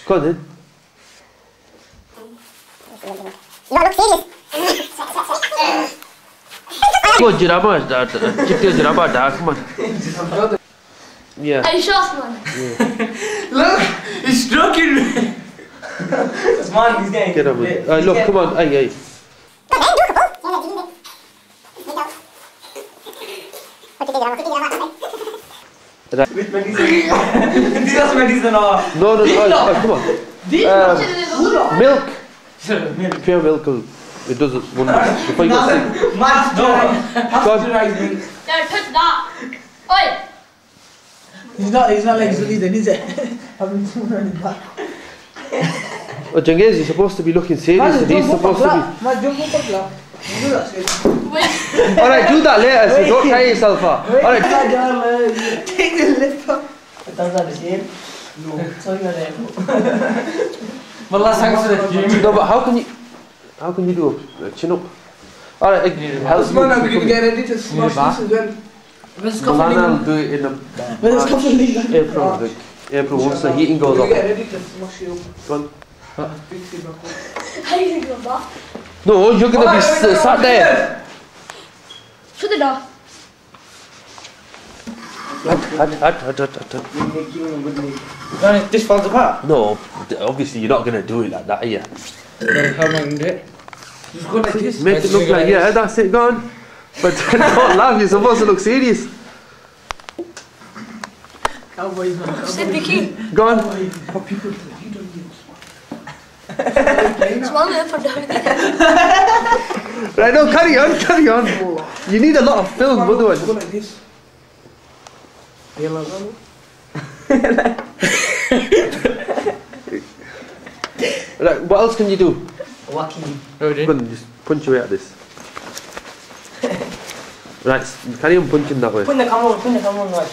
Go on then. You look serious. Come on, Jiraba. Chitti Jiraba, come on. Yeah. Are you sure, man? Yeah. Look, he's stroking me. Usman, he's getting. Get on with it. Look, come on. Aye. Which medicine? This is medicine. No, come on. Milk. Pure milk. It does wonders. Before you go sleep. Pasteurized milk. Don't touch that. Oi! He's not like Zully then, is it? Oh, Jengiz, you're supposed to be looking serious and he's supposed to be... Alright, do that later, so don't try yourself out. Alright. Take the lip off. Does that the same? No. Sorry, Wallah, thanks for the gym. No, but how can you do a chin up? Alright, Usman, I'm going to get ready to smash this as well. Malana will do it in April once the heating goes up. Get ready to smash it up. Go on. How do you think of that? No, you're going to be sat there. Shut the door. This falls apart? No, obviously you're not going to do it like that, are you? How am I going to do it? Just go like this. Make it look like, yeah, that's it, go on. But don't laugh, you're supposed to look serious. Cowboys, man. Sit Vicky. Go on. How people do it. You don't use Small man for down. Right, no, carry on. You need a lot of film, otherwise. Go like this. Right, what else can you do? Walking. Go on, just punch away at this. Right, carry on punching that way. Put the camera on, right?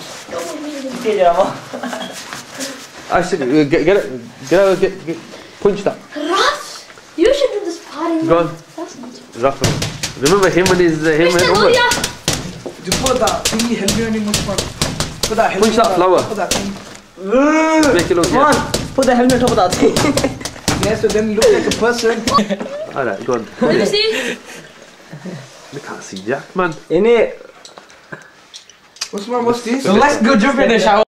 Actually, get punch that. Ras! You should do this party. Go on. That's not. Rafa. Remember him and his Mr. Umar? Mulia! Just put that thingy, help me on him, Usman. Put that helmet Punch that on flower. Put that thing. Make it look Come on, put the helmet over that thing. Yeah, so then look like a person. Alright, go on. Let me see. I can't see Jack, man. In it. Usman, what's this? So let's go jump in the shower.